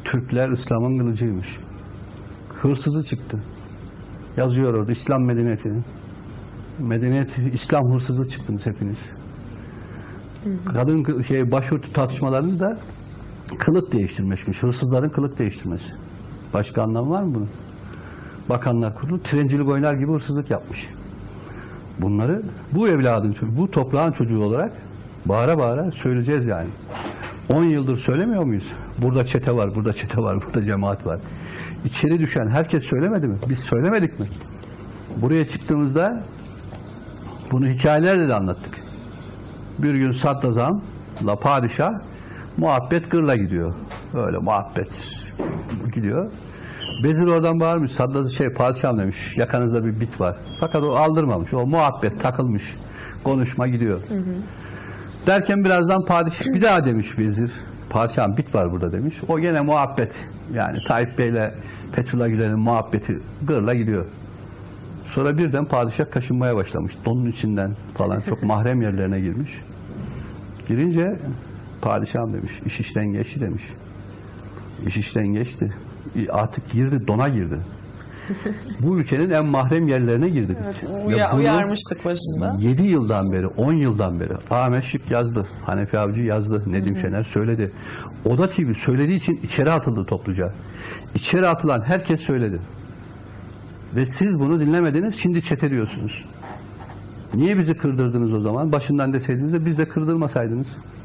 Türkler İslam'ın kılıcıymış. Hırsızı çıktı. Yazıyor orada İslam medeniyeti. Medeniyet, İslam hırsızı çıktınız hepiniz. Kadın başörtü tartışmalarınız da kılık değiştirmişmiş. Hırsızların kılık değiştirmesi. Başka anlamı var mı bunun? Bakanlar kurulu trencilik oynar gibi hırsızlık yapmış. Bunları bu evladın çocuğu, bu toprağın çocuğu olarak bağıra bağıra söyleyeceğiz yani. 10 yıldır söylemiyor muyuz? Burada çete var, burada çete var, burada cemaat var. İçeri düşen herkes söylemedi mi? Biz söylemedik mi? Buraya çıktığımızda bunu hikayelerle de anlattık. Bir gün Sadrazam'la padişah muhabbet gırla gidiyor. Öyle muhabbet gidiyor. Vezir oradan bağırmış. Padişahım demiş. Yakanızda bir bit var. Fakat o aldırmamış. O muhabbet takılmış. Konuşma gidiyor. Derken birazdan padişah bir daha demiş vezir. Padişahım bit var burada demiş. O gene muhabbet. Yani Tayyip Bey'le Fethullah Gülen'in muhabbeti gırla gidiyor. Sonra birden padişah kaşınmaya başlamış. Donun içinden falan çok mahrem yerlerine girmiş. Girince padişahım demiş. İş işten geçti demiş. İş işten geçti. Artık girdi, dona girdi. Bu ülkenin en mahrem yerlerine girdi. Evet, uyarmıştık başında. 7 yıldan beri, 10 yıldan beri Ahmet Şık yazdı, Hanefi Avcı yazdı, Nedim Şener söyledi. Oda TV söylediği için içeri atıldı topluca. İçeri atılan herkes söyledi. Ve siz bunu dinlemediniz, şimdi çete diyorsunuz. Niye bizi kırdırdınız o zaman? Başından deseydiniz de biz de kırdırmasaydınız.